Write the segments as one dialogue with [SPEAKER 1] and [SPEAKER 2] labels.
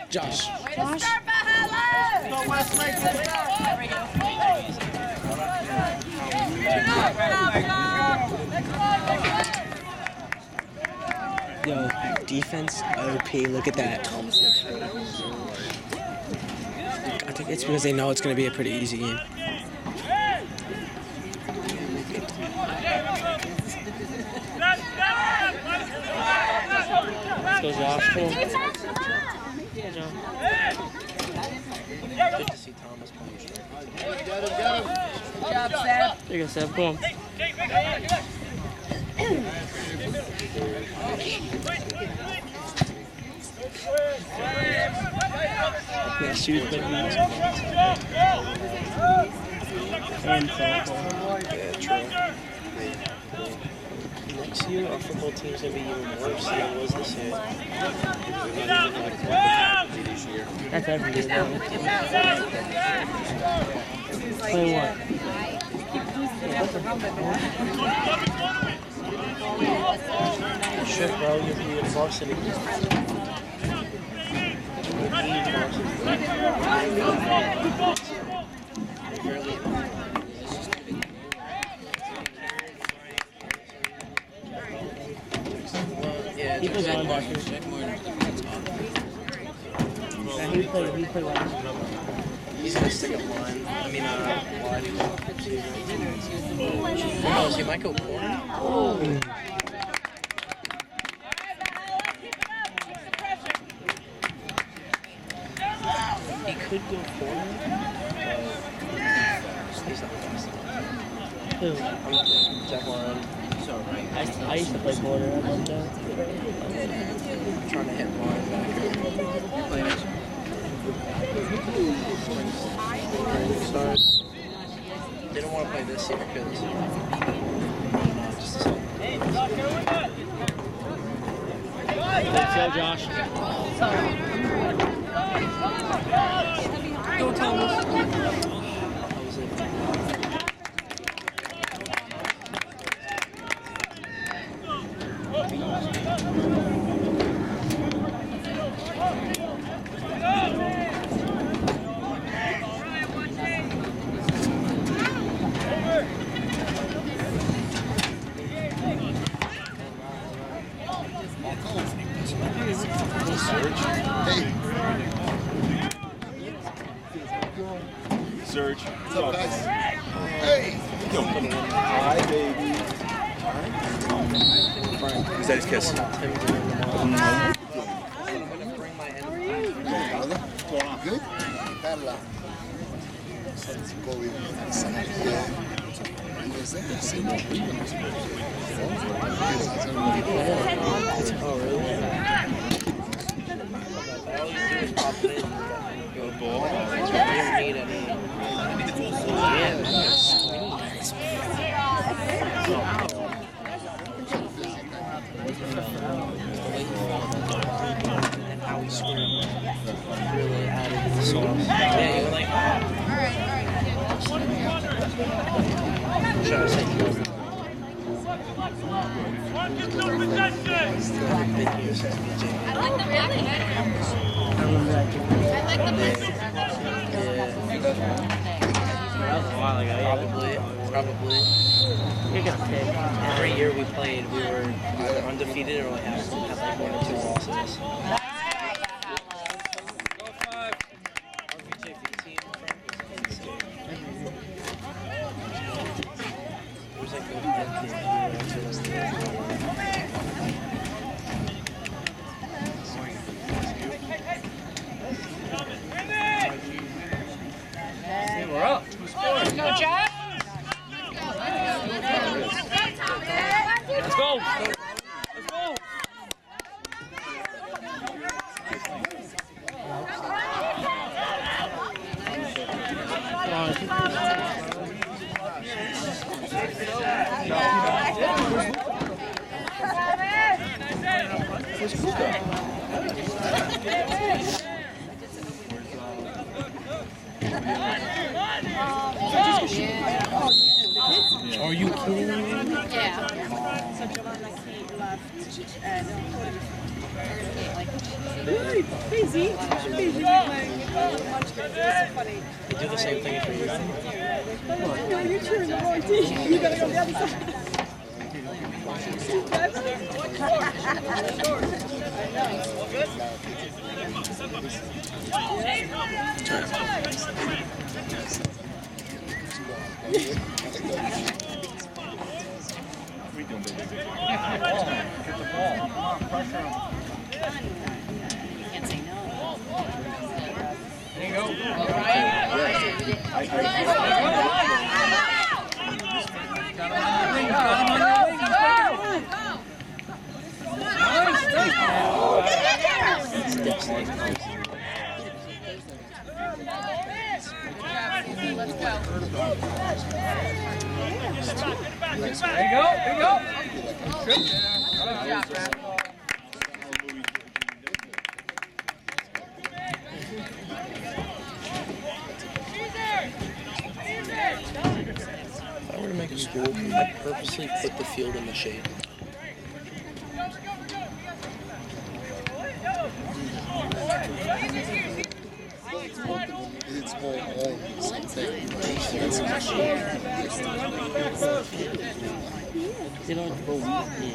[SPEAKER 1] Josh.
[SPEAKER 2] Josh?
[SPEAKER 3] Go Westlake.
[SPEAKER 1] Yo, defense OP. Look at that. I think it's because they know it's going to be a pretty easy game.
[SPEAKER 4] Let's go, Josh. Cool.
[SPEAKER 2] Defense, come on!
[SPEAKER 4] Yeah, John.
[SPEAKER 1] Good to see Thomas playing straight.
[SPEAKER 3] Get him.
[SPEAKER 2] Good job, Sept.
[SPEAKER 4] There you go, Sept. Come on.
[SPEAKER 1] Yeah, shoot, but yeah, true. Next year, our football team's going to be even worse than it was this year.
[SPEAKER 4] That's every year, though. Play what?
[SPEAKER 1] Shit, bro, you'll be in varsity.
[SPEAKER 4] He plays linebacker. He played last.
[SPEAKER 1] He's going to stick up line. I mean, wide. Oh, so he might go corner. He could go corner. He's not fast enough.
[SPEAKER 4] Who?
[SPEAKER 1] Jack Warren.
[SPEAKER 4] I used to play corner. I love that.
[SPEAKER 1] Trying to hit linebacker. Starts. They don't want to play this year because
[SPEAKER 4] Let's go, Josh.
[SPEAKER 2] Go, Thomas.
[SPEAKER 5] Surge.
[SPEAKER 3] What's up, guys? Hey! Hi, baby.
[SPEAKER 5] Is that his kiss?
[SPEAKER 3] Good? Bella.
[SPEAKER 1] And how he scored really added the sauce. Yeah, you were like, should I say
[SPEAKER 2] I like the black one. I like the black
[SPEAKER 4] That was a while ago, yeah.
[SPEAKER 1] Probably.
[SPEAKER 4] You're gonna pick.
[SPEAKER 1] Every year we played, we were either undefeated or had like 1 or 2 losses.
[SPEAKER 4] We're up.
[SPEAKER 2] Let's go, Josh.
[SPEAKER 4] Let's go. Let's go.
[SPEAKER 1] Are you kidding me?
[SPEAKER 2] Yeah.
[SPEAKER 6] So Giovanna Kate left
[SPEAKER 2] Really crazy. Crazy. Funny.
[SPEAKER 1] They do the same thing for you.
[SPEAKER 2] No, you're cheering the wrong team. You gotta go the other side.
[SPEAKER 1] If I were to make a school, I'd purposely put the field in the shade.
[SPEAKER 6] It's all
[SPEAKER 4] They don't have to go weak.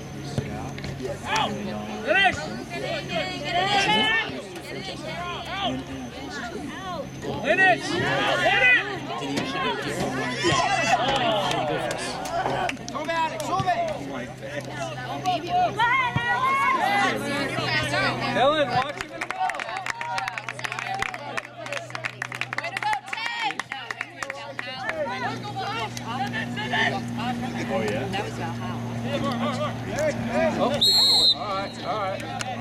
[SPEAKER 7] Helen, watch him in the ball.
[SPEAKER 8] Way to go, Ted!
[SPEAKER 5] Oh, yeah?
[SPEAKER 8] That was Valhalla.
[SPEAKER 7] All right.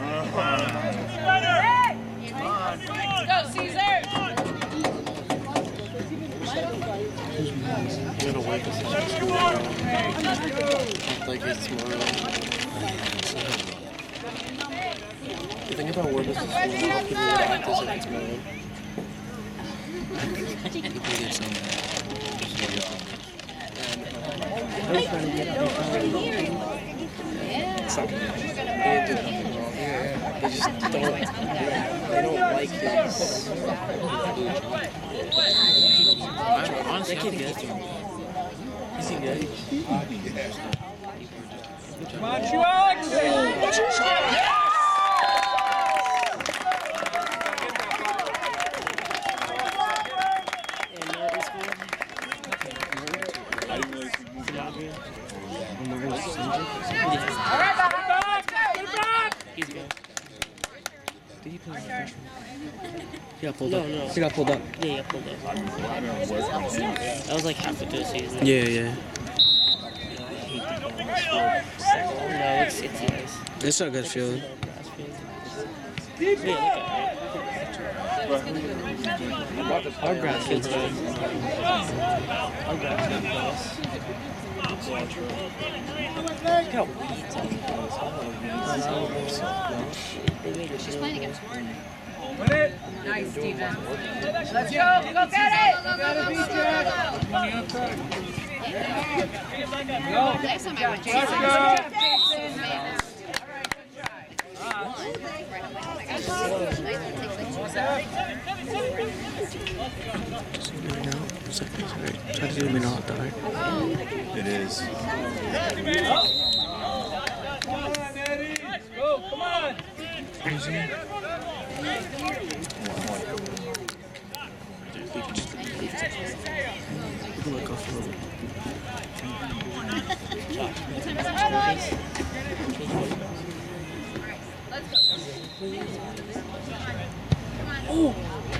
[SPEAKER 8] Go, Cesar!
[SPEAKER 1] I'm gonna wake us up. Like it's tomorrow. The thing about where this is going, people will act as if it's mine. People get some. It's not gonna happen. They did nothing wrong. They just don't. They don't like his.
[SPEAKER 4] Honestly, I think good. He's good.
[SPEAKER 7] Come on, you Alex!
[SPEAKER 4] He's good.
[SPEAKER 1] Did he play freshman?
[SPEAKER 4] He got pulled up. No.
[SPEAKER 1] He got pulled up.
[SPEAKER 4] Yeah, he got pulled up. That was like halfway through the season.
[SPEAKER 1] Yeah.
[SPEAKER 4] No, it's nice.
[SPEAKER 1] It's not a good feeling.
[SPEAKER 4] Our grass field's good. Our grass field's nice.
[SPEAKER 1] Look how weeds on the
[SPEAKER 8] She's playing against Warren.
[SPEAKER 7] Win it.
[SPEAKER 8] Nice, Steven. Let's go! Go get it! Next time I went Jason.
[SPEAKER 1] Try to zoom in on that.
[SPEAKER 5] It is.
[SPEAKER 7] Go, come on.
[SPEAKER 1] Look off a little bit.
[SPEAKER 8] Oh!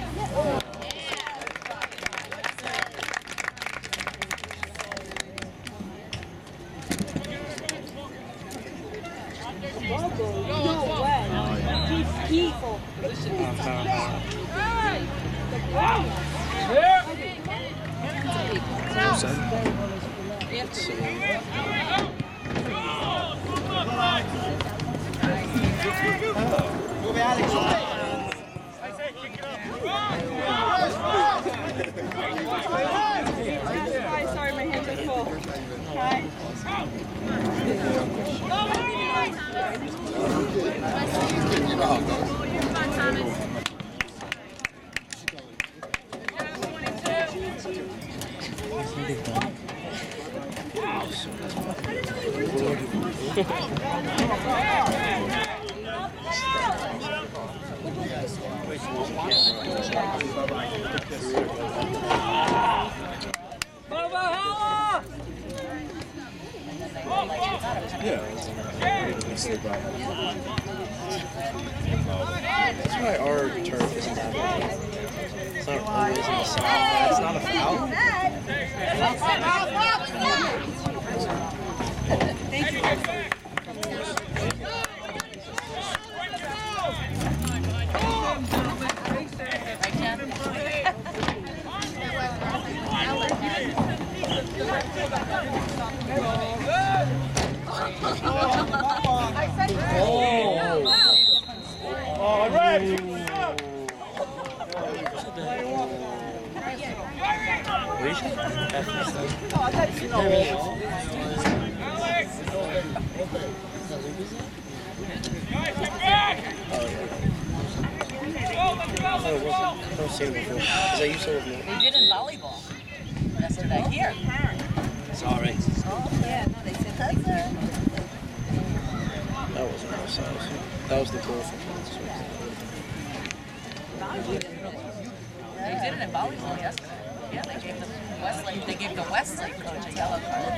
[SPEAKER 2] Sorry, my hands are full. Hi.
[SPEAKER 1] That's why our turf isn't that bad. It's not always in the south. It's not a foul.
[SPEAKER 8] Thank you.
[SPEAKER 1] Is that you still with me?
[SPEAKER 8] They did in volleyball yesterday here.
[SPEAKER 1] It's all right.
[SPEAKER 8] Yeah, no, they said that's it.
[SPEAKER 1] That wasn't our size. That was the goal for us.
[SPEAKER 8] They did it in volleyball yesterday. Yeah, they gave the Westlake. They gave the Westlake coach a yellow card.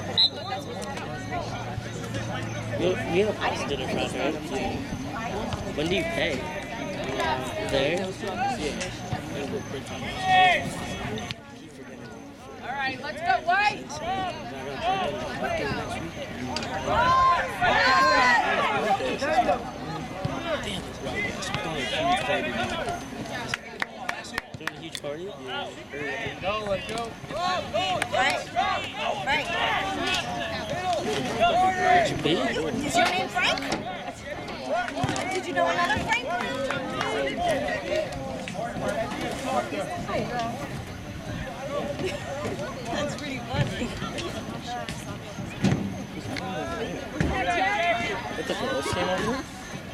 [SPEAKER 4] Me and the boss did it right, right? When do you pay? There?
[SPEAKER 8] All right, let's go, White.
[SPEAKER 4] Doing a huge party? Yeah.
[SPEAKER 7] Let's go.
[SPEAKER 8] Frank. Is your name Frank? Did you know another Frank? That's pretty funny.
[SPEAKER 1] What the girls came over?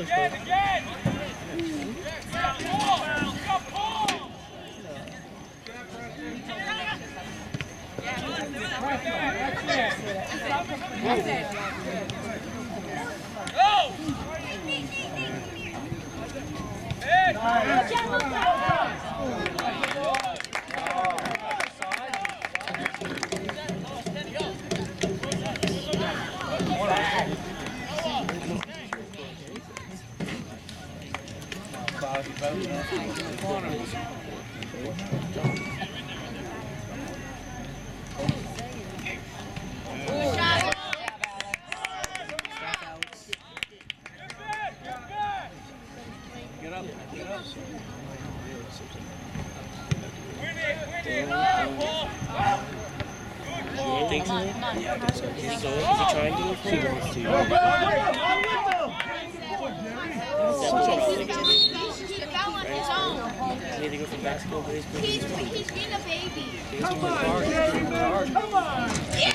[SPEAKER 6] He's being a baby.
[SPEAKER 7] Come on.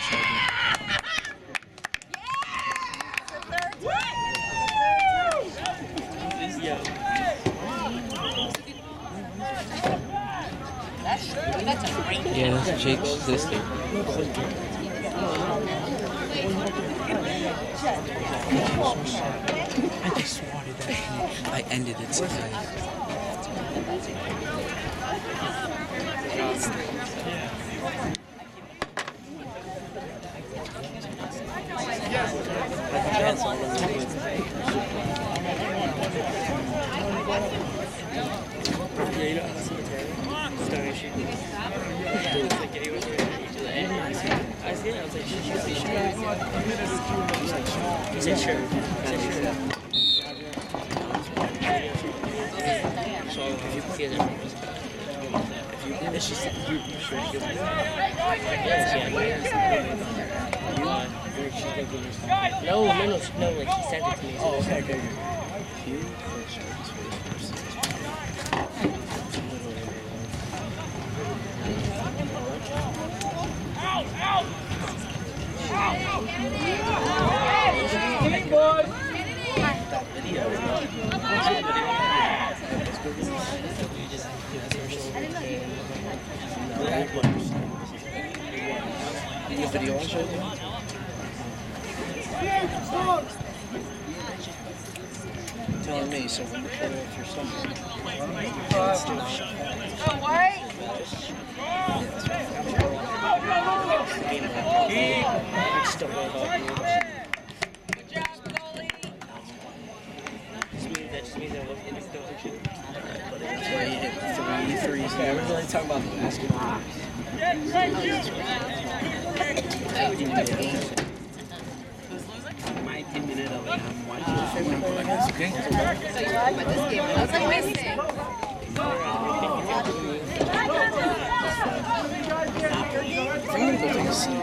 [SPEAKER 4] Yeah, that's Jake's sister.
[SPEAKER 1] I just swatted that shit. I ended it tonight.
[SPEAKER 4] He said sure. So if you see that, it's just you sure. No, like he sent it to me.
[SPEAKER 1] Oh, okay.
[SPEAKER 7] Boys.
[SPEAKER 1] video I showed you? Telling me, so when you pull off your stomach, that's why he hit 3 threes there. We're really talking about basketball.
[SPEAKER 4] My opinion is I'm watching.
[SPEAKER 1] Okay.
[SPEAKER 8] But this game was like missing.
[SPEAKER 1] I'm gonna go take a seat.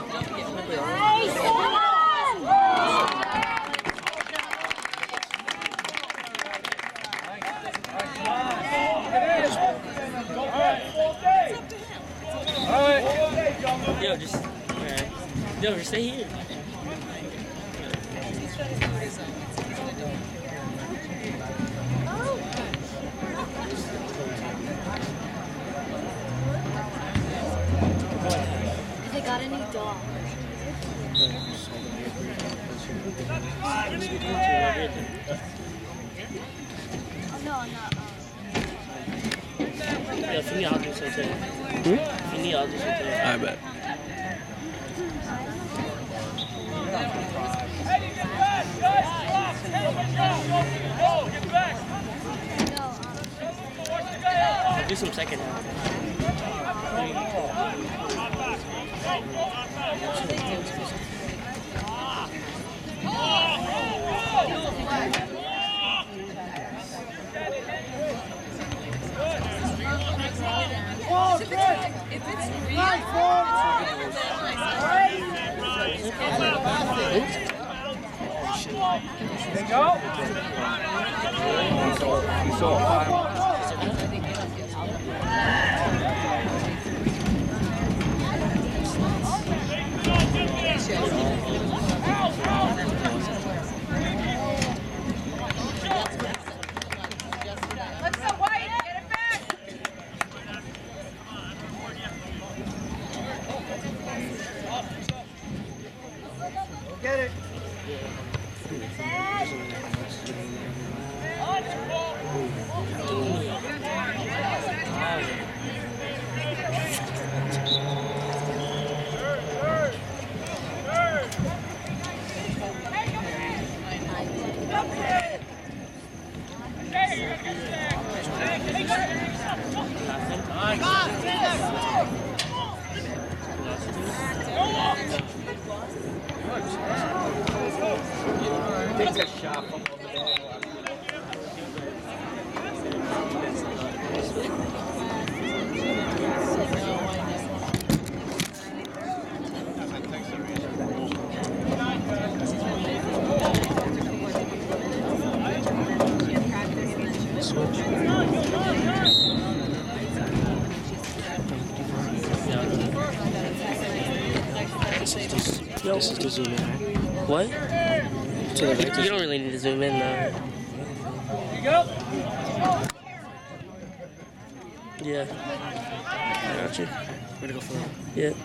[SPEAKER 4] Yo, just stay here.
[SPEAKER 6] They got any dogs? Oh no, I'm not.
[SPEAKER 4] Yeah, if you need, I'll do so too. If you need, I'll do so too.
[SPEAKER 1] I bet.
[SPEAKER 4] Do some second half.
[SPEAKER 8] If it's
[SPEAKER 7] There you go.
[SPEAKER 1] You saw 5.
[SPEAKER 8] Let's go, White. Get it back.
[SPEAKER 7] Get it.
[SPEAKER 1] Takes a shot from over there. This is the zoom in, right?
[SPEAKER 4] What?
[SPEAKER 1] To the right.
[SPEAKER 4] You don't really need to zoom in though.
[SPEAKER 7] Here you go.
[SPEAKER 4] Yeah.
[SPEAKER 1] I got you. We're gonna go for it.
[SPEAKER 4] Yeah.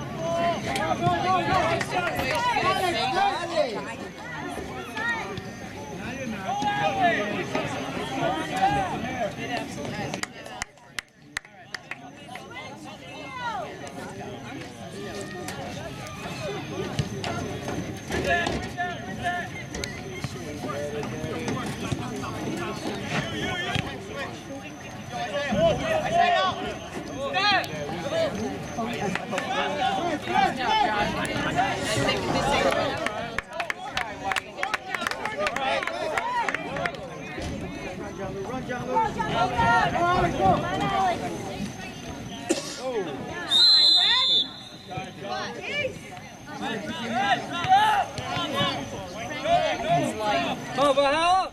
[SPEAKER 7] Oh, but how?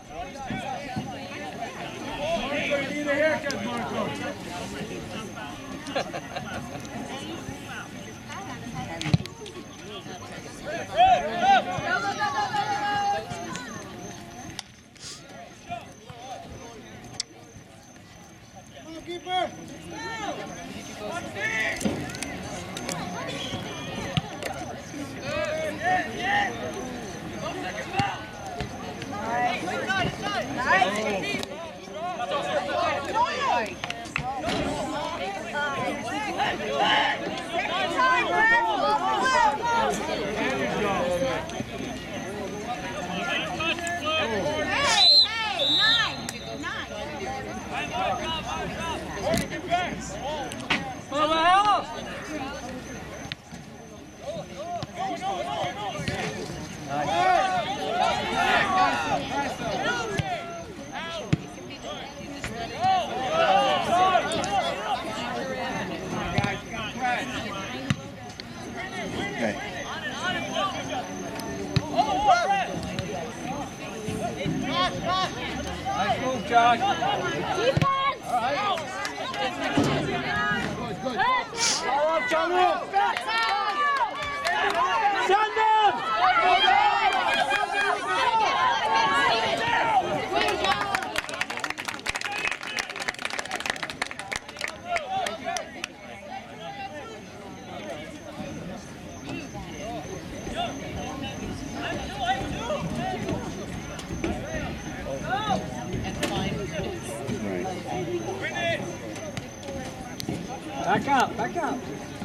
[SPEAKER 7] You're gonna need a haircut, Marco. Nice move, Josh. Back up, back up.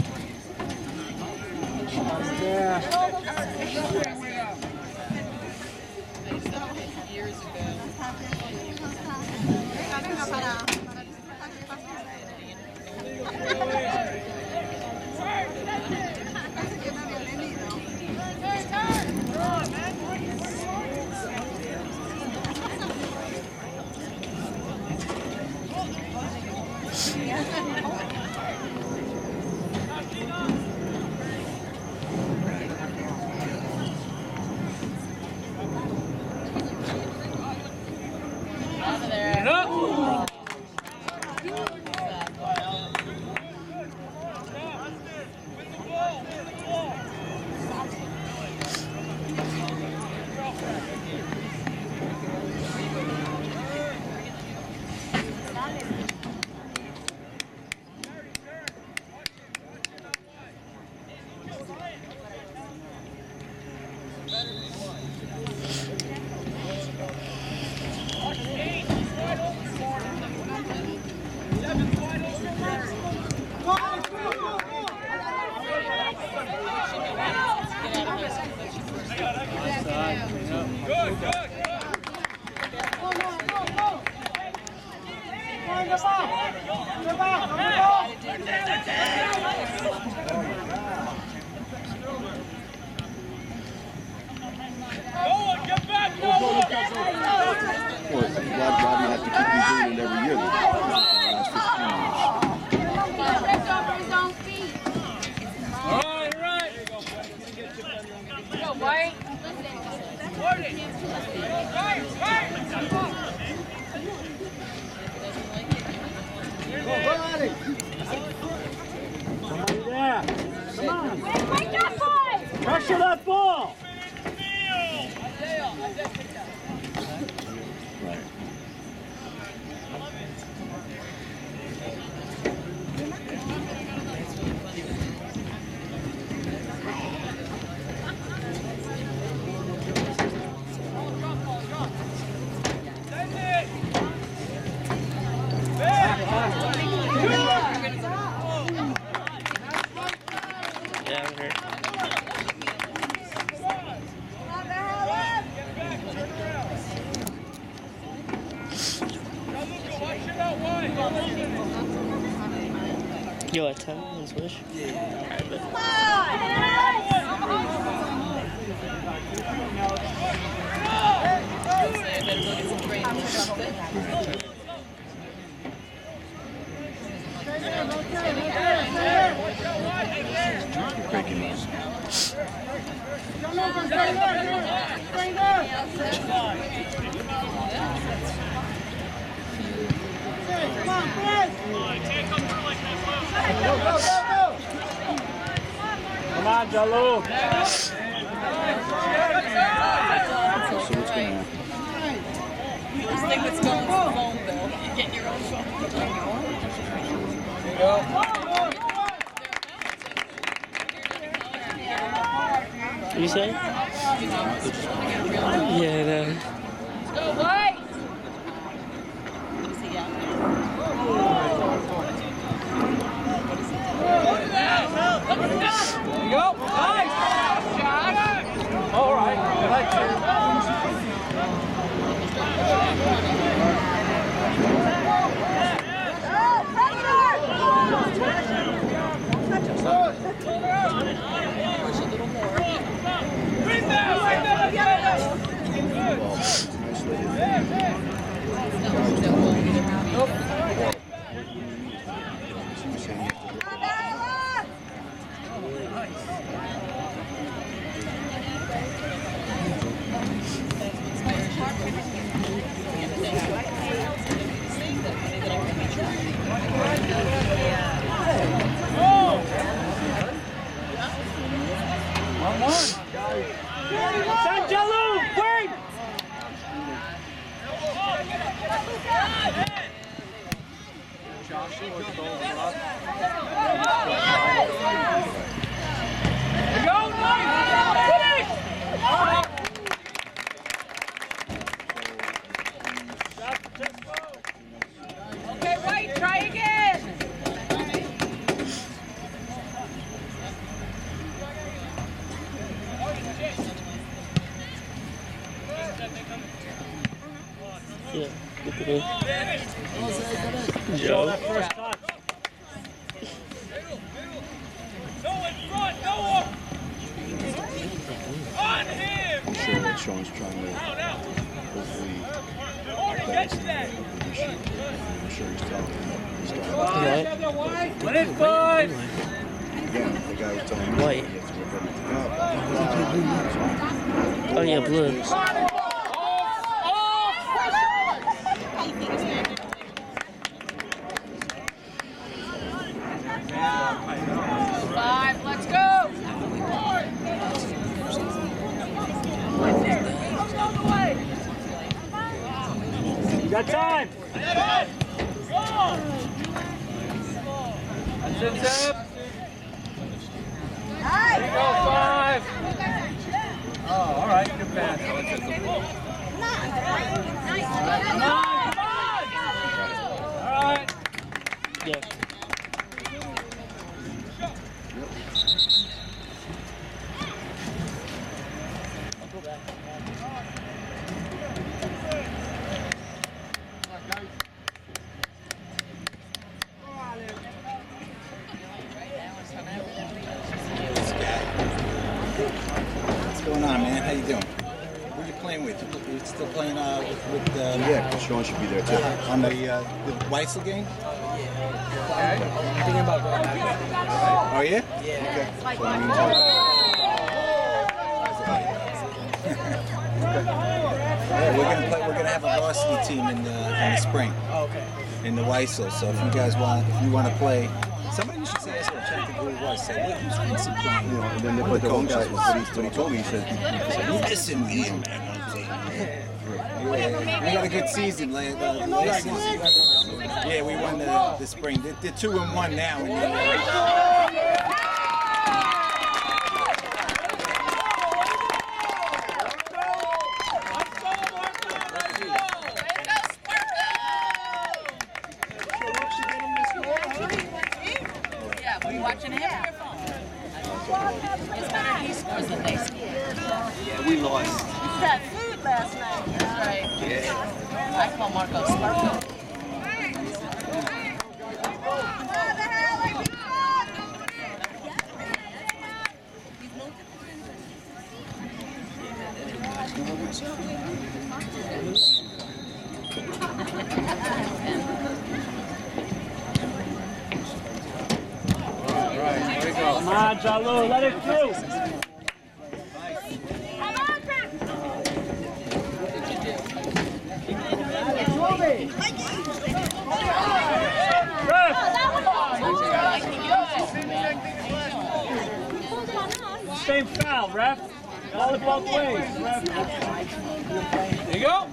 [SPEAKER 7] Yeah.
[SPEAKER 8] Years ago.
[SPEAKER 4] Yo, at 10 on Switch? Yeah.
[SPEAKER 5] Breaking news.
[SPEAKER 7] Come on, Jalou.
[SPEAKER 5] So what's going on?
[SPEAKER 8] First thing that's going is the phone bill. You get your own phone.
[SPEAKER 7] There you go.
[SPEAKER 4] What you say? Yeah, no.
[SPEAKER 8] Go, White! Okay, White, try again.
[SPEAKER 4] Yeah, look at him. Joe.
[SPEAKER 7] First touch.
[SPEAKER 5] I'm sure that Sean's trying to hopefully pass him the shoot. I'm sure he's telling him he's got
[SPEAKER 7] Let it fly.
[SPEAKER 5] again, the guy was telling him
[SPEAKER 4] White.
[SPEAKER 5] he has to revert to
[SPEAKER 4] Oh yeah, blue.
[SPEAKER 8] 5, let's go.
[SPEAKER 7] You got time. That's it, Sept. There you go, 5. Oh, all right, good pass. All right.
[SPEAKER 4] Yeah.
[SPEAKER 9] What's going on, man? How you doing? Who are you playing with? You still playing with
[SPEAKER 5] yeah, Sean should be there too.
[SPEAKER 9] on the Westlake game?
[SPEAKER 1] I'm thinking about going back.
[SPEAKER 9] Oh yeah?
[SPEAKER 1] Yeah.
[SPEAKER 5] So that means
[SPEAKER 9] Yeah, we're gonna have a varsity team in the spring
[SPEAKER 1] Oh, okay.
[SPEAKER 9] in the Weissel. So if you want to play, somebody should say us. Check the who it was. Say, "Wait, who's Vincent playing?"
[SPEAKER 5] you know, and then
[SPEAKER 9] One of
[SPEAKER 5] but the one guy,
[SPEAKER 9] coaches.
[SPEAKER 5] what he told me, he said,
[SPEAKER 9] Listen, man. We had a good season last season. Yeah, we won the spring. They're 2-1 now.
[SPEAKER 8] Yeah, were you watching him on your phone? It's better he scores than they score.
[SPEAKER 1] Yeah, we lost.
[SPEAKER 6] It's that food last night.
[SPEAKER 8] That's right. Yeah. I call Marco Sparko.
[SPEAKER 7] Come on, Jalou, let it through. Same foul, ref. Call it both ways, ref. There you go.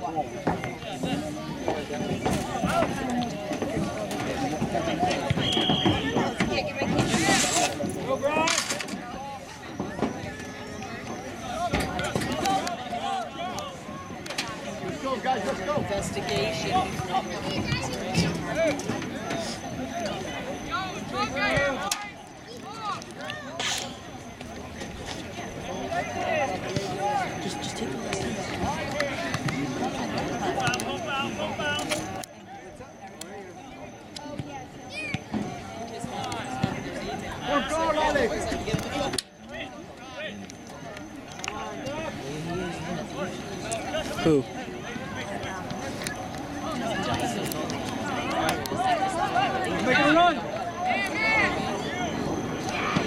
[SPEAKER 7] Go, Brian. Let's go, guys, let's go.
[SPEAKER 8] Investigation.
[SPEAKER 4] Just take it. Who?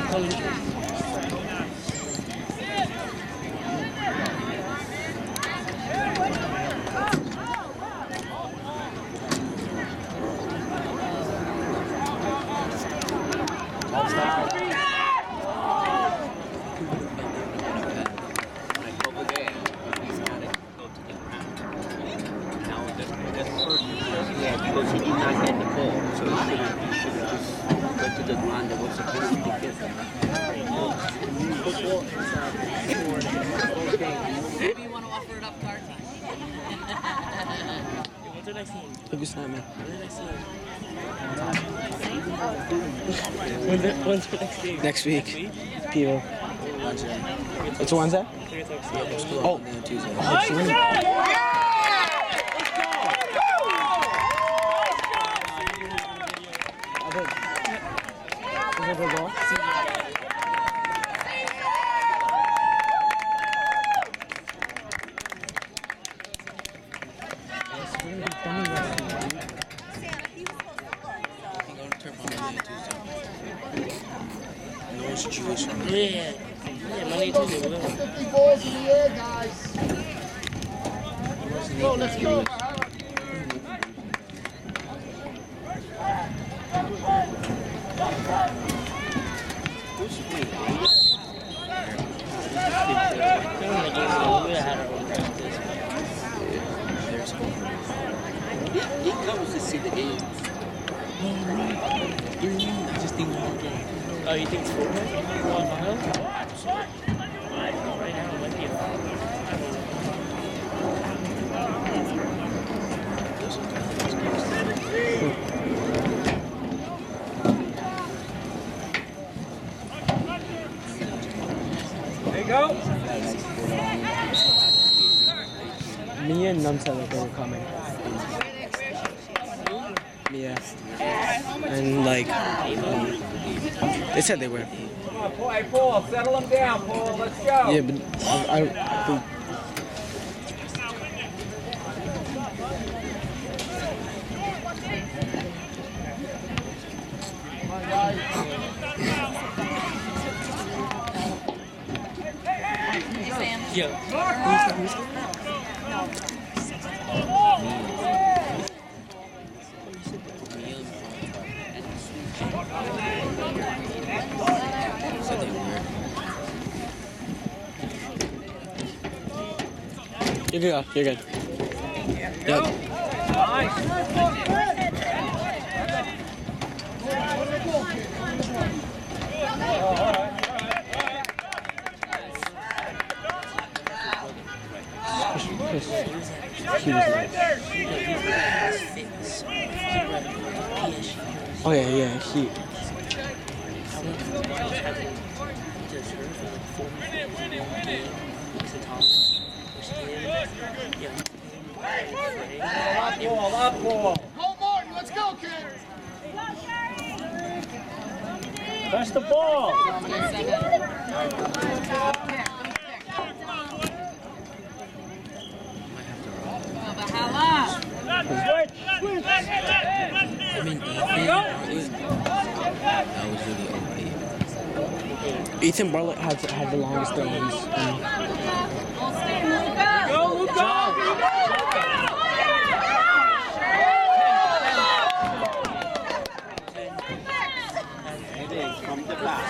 [SPEAKER 2] Because he did not get the ball, so he should have just went to the line that was supposed to be given.
[SPEAKER 8] Maybe you want to offer it up card time.
[SPEAKER 4] What's the next game?
[SPEAKER 1] Look at that, man.
[SPEAKER 4] When's the next game?
[SPEAKER 1] Next week. People. It's a Wednesday? Oh. Tuesday.
[SPEAKER 4] Yeah, Monday, Tuesday, we're going.
[SPEAKER 3] 50 balls in the air, guys. Let's go, let's go.
[SPEAKER 2] He comes to see the games.
[SPEAKER 1] I just think one game.
[SPEAKER 4] Oh, you think it's 4? Right now, it might be a 5.
[SPEAKER 7] There you go.
[SPEAKER 1] Mia and Num said that they were coming. Yeah. And like, they said they were.
[SPEAKER 7] Come on, Paul. Hey, Paul, settle him down, Paul. Let's go.
[SPEAKER 1] Yeah, but I You're good. You're good. Yep. He was nice. Oh yeah, yeah. He.
[SPEAKER 7] Up, Paul.
[SPEAKER 3] Go, Martin, let's go, kid.
[SPEAKER 7] Touch the ball.
[SPEAKER 1] I mean, that was really OP. Ethan Bartlett had the longest throws.
[SPEAKER 7] Go, Luca.
[SPEAKER 2] From the back.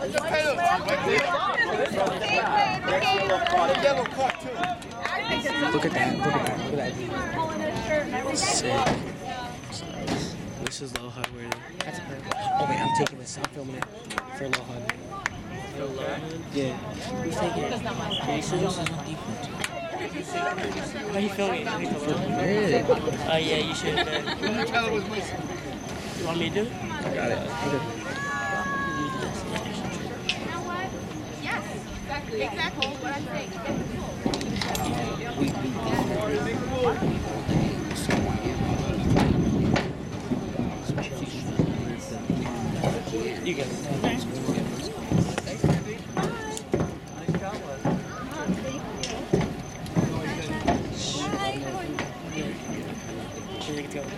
[SPEAKER 3] Yellow card, too.
[SPEAKER 1] Look at that. Look at that. Look at that. Sick. This is low HUD worthy. That's perfect. Oh wait, I'm taking this. I'm filming it for low HUD.
[SPEAKER 4] For low HUD?
[SPEAKER 1] Yeah.
[SPEAKER 4] Who's taking it? Jason? How are you filming it? Oh yeah, you should. You want me to do it?
[SPEAKER 1] I got it. Okay.
[SPEAKER 6] Yes, exactly what I think.
[SPEAKER 4] You get it.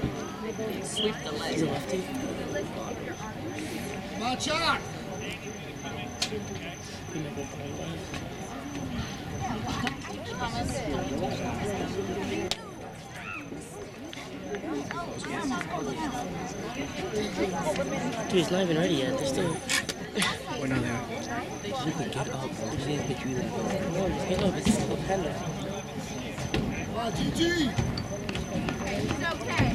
[SPEAKER 8] Sweep the leg.
[SPEAKER 3] Watch out.
[SPEAKER 4] Dude, it's not even ready yet. They're still.
[SPEAKER 1] We're not there.
[SPEAKER 4] You can get up. You just need to get you there. No, just get up. It's still pending.
[SPEAKER 6] It's okay.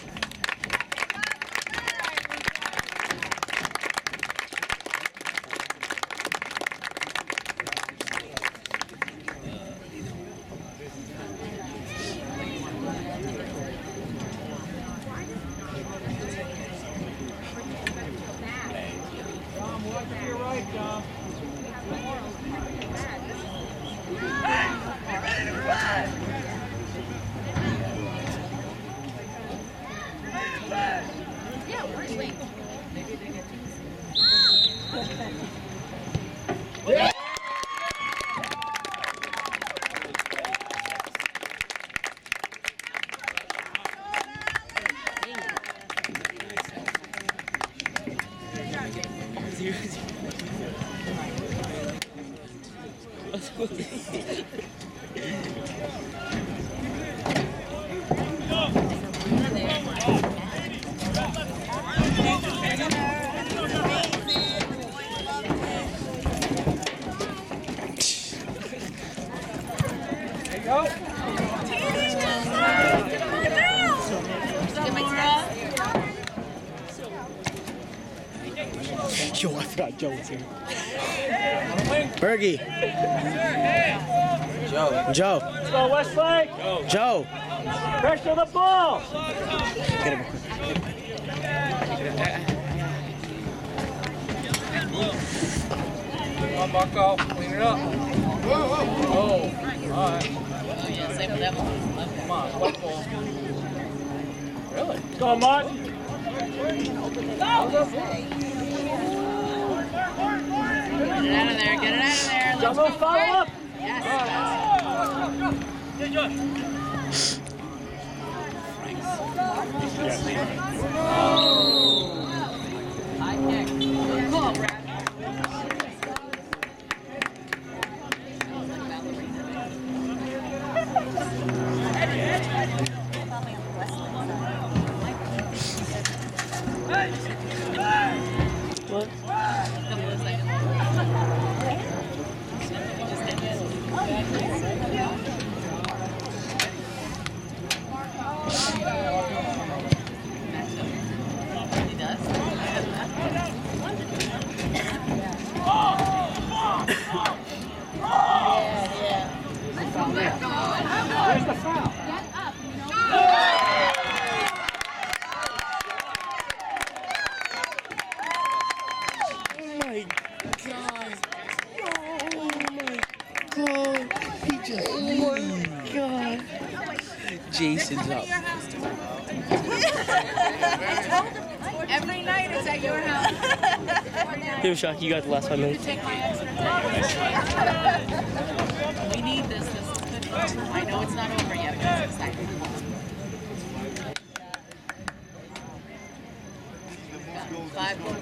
[SPEAKER 1] Yo, I forgot Joe was here. Bergie. Joe.
[SPEAKER 7] Let's go, Westlake.
[SPEAKER 1] Joe.
[SPEAKER 7] Pressure the ball.
[SPEAKER 1] Get him
[SPEAKER 7] Come on, Marco. Clean it up. Oh, all right.
[SPEAKER 8] Yeah, same with that one.
[SPEAKER 7] Come on, white ball. Really? Let's go, Mark.
[SPEAKER 8] Get it out of there, get it out of there. Let's
[SPEAKER 7] Jumbo,
[SPEAKER 8] go,
[SPEAKER 7] follow
[SPEAKER 8] Fred.
[SPEAKER 7] up.
[SPEAKER 8] Yes. High kick. Good call, Brad.
[SPEAKER 4] What?
[SPEAKER 8] He does.
[SPEAKER 7] Where's the foul?
[SPEAKER 1] Jason's up.
[SPEAKER 8] Every night it's at your house.
[SPEAKER 4] Yo, Shock, you got the last 5 minutes.
[SPEAKER 8] Take my extra day. We need this. This is good. I know it's not over yet, but it's exciting. Five more.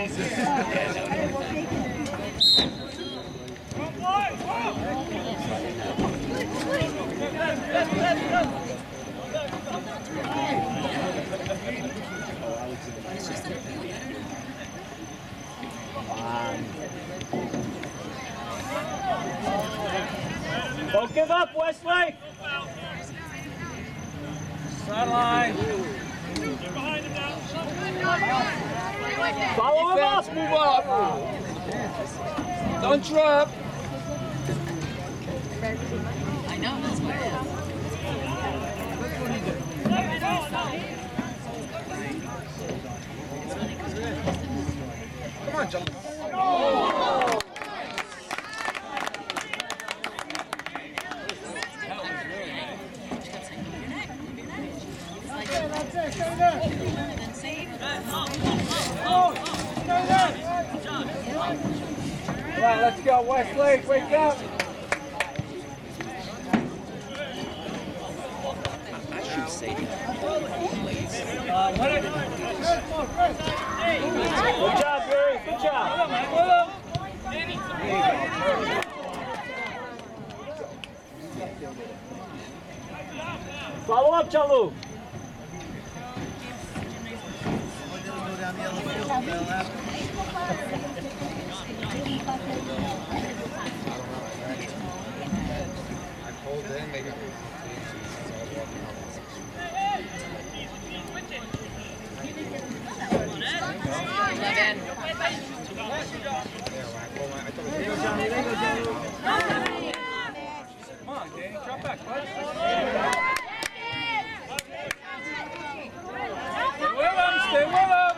[SPEAKER 7] Don't give up, Westlake. Sideline. Follow him up. Move up. Don't drop.
[SPEAKER 8] I know, that's what it is.
[SPEAKER 7] Come on, jump. Come on, let's go, Westlake, wake up.
[SPEAKER 1] I should say that.
[SPEAKER 7] Good job, Gary. Good job. Follow up, Chalu. Come on, Danny, drop back, bud. Stay with him.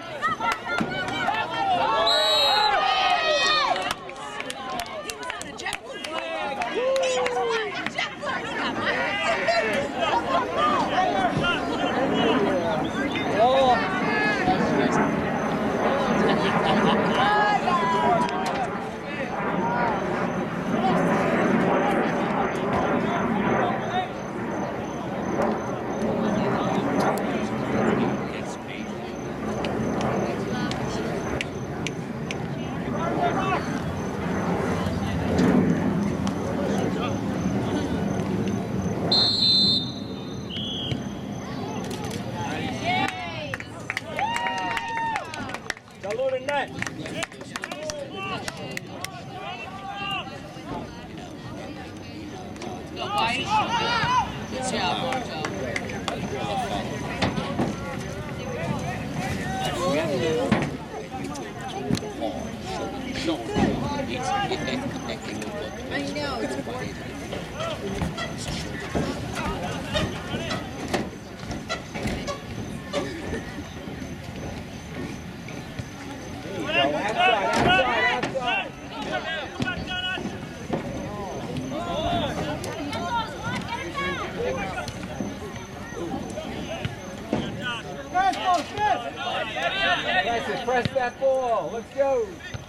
[SPEAKER 7] Press that ball. Let's go.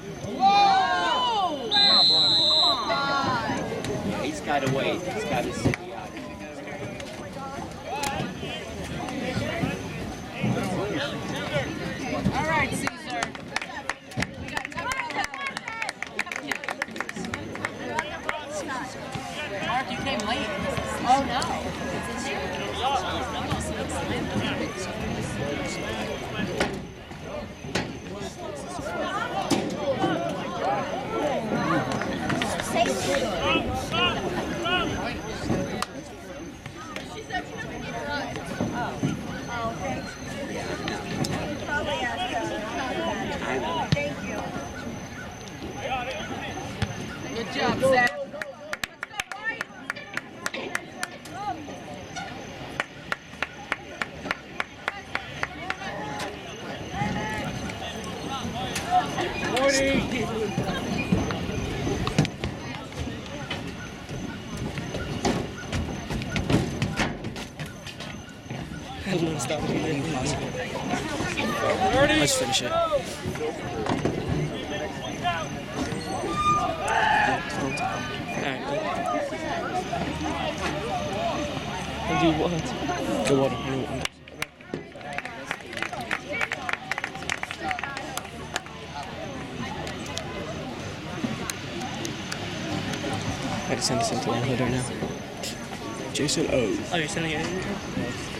[SPEAKER 8] Whoa!
[SPEAKER 2] He's got to wait. He's got to sit out.
[SPEAKER 8] All right, Cesar. Mark, you came late. Oh, no. Good job, Sept.
[SPEAKER 1] I don't want to stop it. Let's finish it. Alright. Do what? Go on. I had to send this into one right now. Jason O.
[SPEAKER 4] Oh, you're sending it in?